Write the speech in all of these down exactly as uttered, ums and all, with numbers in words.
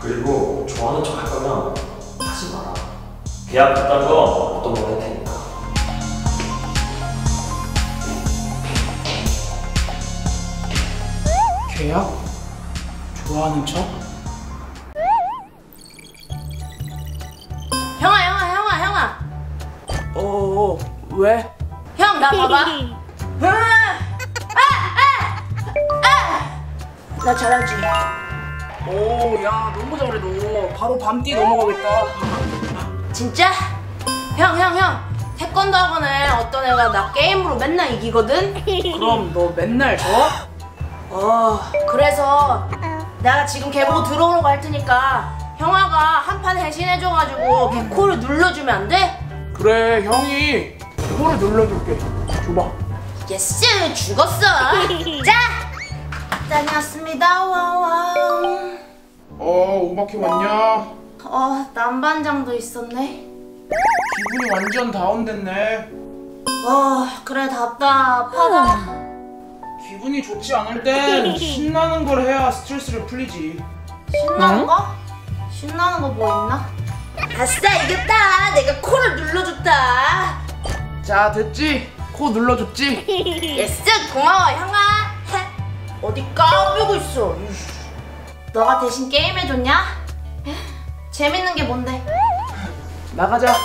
그리고 좋아하는 척 할 거면 하지 마라. 계약 그딴 거 어떤 거 할 테니까. 계약? 좋아하는 척? 형아 형아 형아 형아. 어어 왜? 형 나 봐봐. 아, 아, 아. 나 잘하지? 오, 야 너무 잘해 너. 바로 밤띠 넘어가겠다. 진짜? 형 형 형. 태권도 학원에 어떤 애가 나 게임으로 맨날 이기거든? 그럼 너 맨날 져? 어, 그래서 내가 지금 걔 보고 들어오라고 할 테니까 형아가 한 판 대신해줘가지고 걔 코를 눌러주면 안 돼? 그래, 형이 코를 눌러줄게. 줘봐. 예스! 죽었어! 자! 다녀왔습니다. 와와. 어, 오마키 왔냐? 어, 남반장도 있었네. 기분이 완전 다운됐네. 어, 그래 답답하다. 기분이 좋지 않을 땐 신나는 걸 해야 스트레스를 풀리지. 신나는 거? 신나는 거 뭐 있나? 아싸 이겼다! 내가 코를 눌러줬다! 자, 됐지? 코 눌러줬지? 예스! 고마워 형아! 어디 까불고 있어. 너가 대신 게임해줬냐? 재밌는 게 뭔데? 나가자.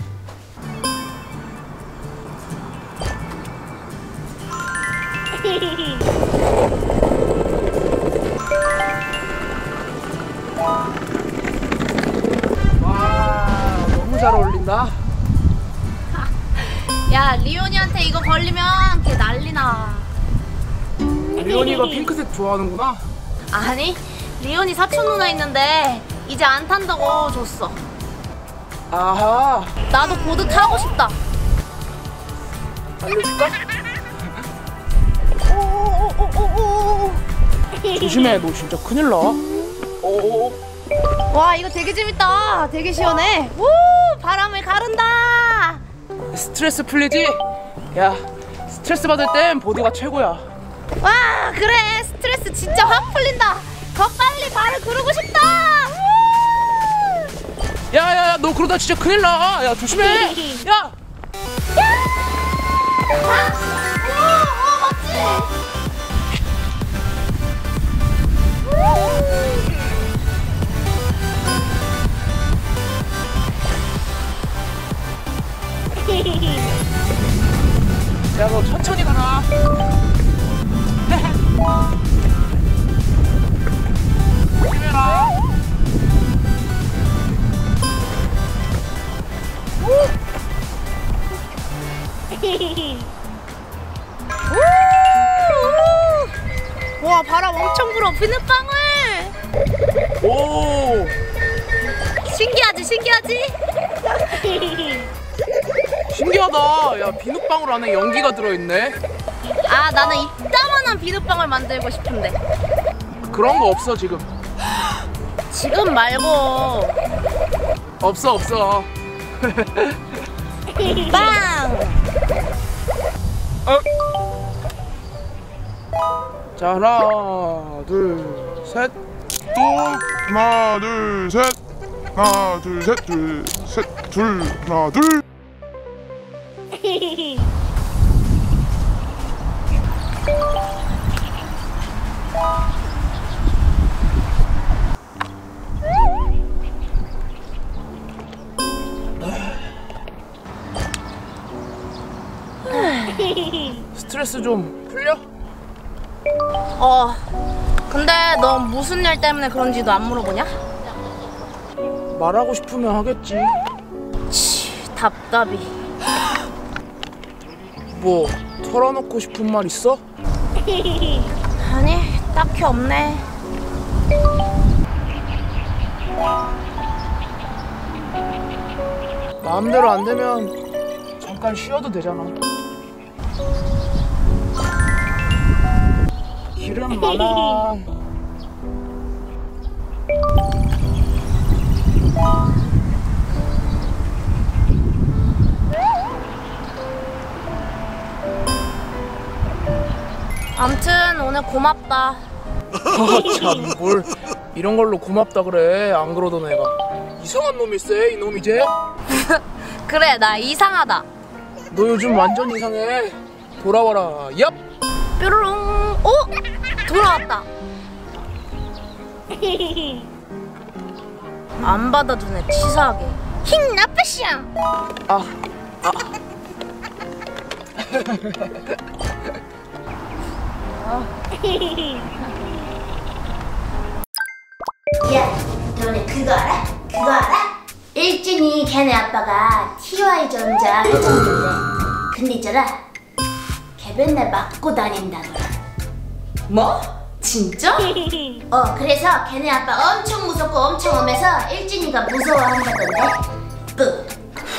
와, 너무 잘 어울린다. 야 리온이한테 이거 걸리면 걔 난리나. 리온이가 핑크색 좋아하는구나. 아니 리온이 사촌 누나 있는데 이제 안 탄다고 줬어. 아하, 나도 보드 타고 싶다. 알려줄까? 오오오오오오. 조심해, 너 진짜 큰일 나. 오, 와 이거 되게 재밌다. 되게 시원해. 우 바람을 가른다. 스트레스 풀리지? 야, 스트레스 받을 땐 보드가 최고야. 와 그래 스트레스 진짜 확 풀린다. 더 빨리 발을 구르고 싶다. 야야야, 너 그러다 진짜 큰일 나. 야, 조심해. 야. 오, 오 멋지. 야, 너 천천히 가라. 조심해라. 와 바람 엄청 불어. 비눗방울. 오, 신기하지 신기하지. 신기하다. 야, 비눗방울 안에 연기가 들어있네. 아 나는 이따만한 비눗방울 만들고 싶은데. 그런 거 없어 지금. 지금 말고. 없어 없어. 빵. 어? 자, 하나 둘 셋. 또 하나 둘 셋 하나 둘 셋 둘 셋 둘 하나 둘. 스트레스 좀 풀려? 어 근데 너 무슨 일 때문에 그런지도 안 물어보냐? 말하고 싶으면 하겠지. 치 답답이. 뭐 털어놓고 싶은 말 있어? 아니 딱히 없네. 마음대로 안 되면 잠깐 쉬어도 되잖아. 기름 많아. 암튼 오늘 고맙다. 참 뭘 이런 걸로 고맙다 그래. 안 그러던 애가. 이상한 놈일세 이놈 이제. 그래, 나 이상하다. 너 요즘 완전 이상해. 돌아와라. 얍. 뾰로롱. 오! 돌아왔다. 안 받아주네, 치사하게. 힝, 나쁘시오. 아, 아. 야, 너네 그거 알아? 그거 알아? 일진이 걔네 아빠가 티와이전자 회장인데 근데 있잖아 걔 맨날 맞고 다닌다더라. 뭐? 진짜? 어, 그래서 걔네 아빠 엄청 무섭고 엄청 엄해서 일진이가 무서워한다던데. 뿌.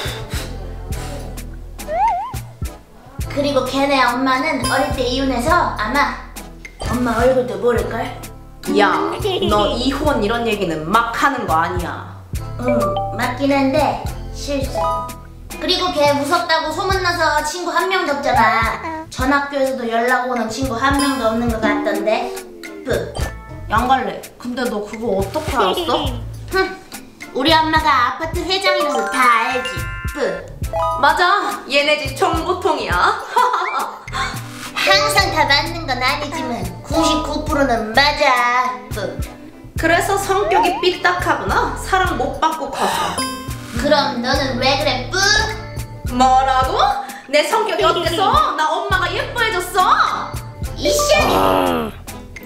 그리고 걔네 엄마는 어릴 때 이혼해서 아마 엄마 얼굴도 모를걸? 야, 너 이혼 이런 얘기는 막 하는 거 아니야. 응, 맞긴 한데 실수. 그리고 걔 무섭다고 소문나서 친구 한 명도 없잖아. 전 학교에서도 연락 오는 친구 한 명도 없는 것 같던데. 뿌. 양갈래, 근데 너 그거 어떻게 알았어? 흥, 우리 엄마가 아파트 회장이라서 다 알지. 뿌. 맞아, 얘네 집 정보통이야. 항상 다 맞는 건 아니지만 구십구 퍼센트는 맞아. 뿌. 그래서 성격이 삐딱하구나. 사랑 못 받고 커서. 그럼 너는 왜 그래? 뿌? 뭐라고? 내 성격이 어때서? 나 엄마가 예뻐해줬어. 이씨.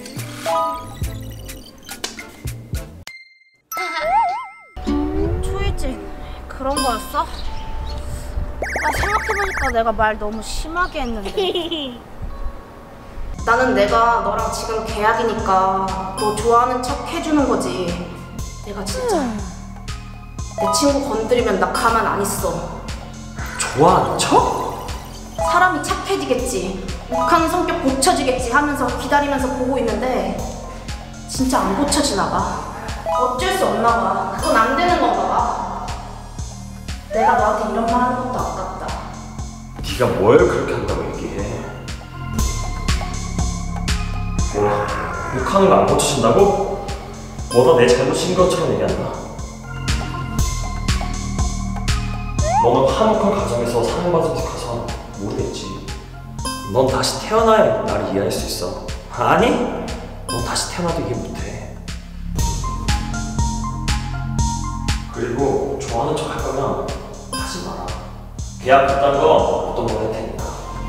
초일진 그런 거였어? 나 생각해보니까 내가 말 너무 심하게 했는데. 나는 내가 너랑 지금 계약이니까 너 좋아하는 척 해주는 거지. 내가 진짜 내 친구 건드리면 나 가만 안 있어. 좋아하는 척? 사람이 착해지겠지, 욱하는 성격 고쳐지겠지 하면서 기다리면서 보고 있는데 진짜 안 고쳐지나 봐. 어쩔 수 없나 봐. 그건 안 되는 건가 봐. 내가 너한테 이런 말 하는 것도 아깝다. 네가 뭘 그렇게 한다고 얘기해? 뭐, 욕하는 거 안 고쳐진다고? 뭐다 내 잘못인 것처럼 얘기한다. 너는 화목한 가정에서 사랑받은 척해서 모르겠지. 넌 다시 태어나야 나를 이해할 수 있어. 아니? 넌 다시 태어나도 이해 못해. 그리고 좋아하는 척 할 거면 하지 마라. 계약 그딴 거 또 뭐 할 테니까.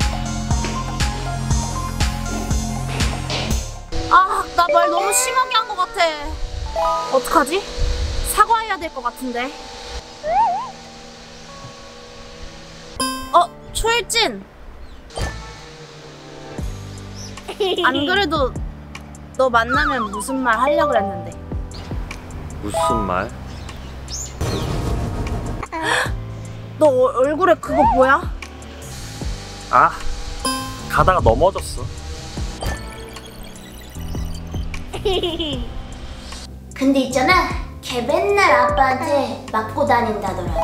아, 나 말 너무 심하게 한 것 같아. 어떡하지? 사과해야 될 것 같은데. 어, 초일진. 안 그래도 너 만나면 무슨 말 하려고 그랬는데. 무슨 말? 너 얼굴에 그거 뭐야? 아, 가다가 넘어졌어. 근데 있잖아 걔 맨날 아빠한테 맞고 다닌다더라고.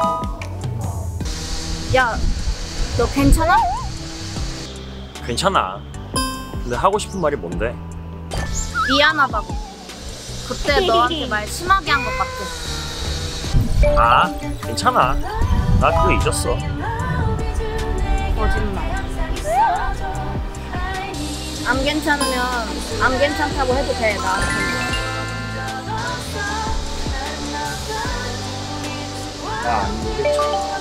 야, 너 괜찮아? 괜찮아. 근데 하고 싶은 말이 뭔데? 미안하다고. 그때 너한테 말 심하게 한 것 같아. 아, 괜찮아. 나 그거 잊었어. 거짓말. 안 괜찮으면 안 괜찮다고 해도 돼, 나한테. 나안 괜찮아.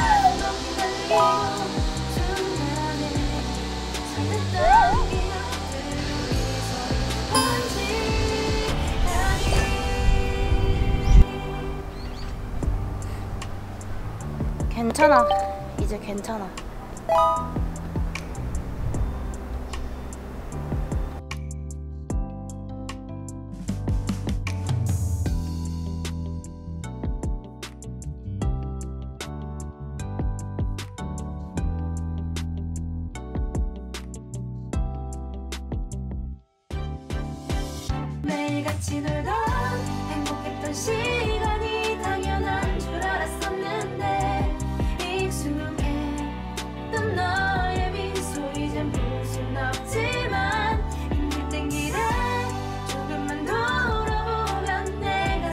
괜찮아. 이제 괜찮아. 매일같이 놀던 행복했던 시간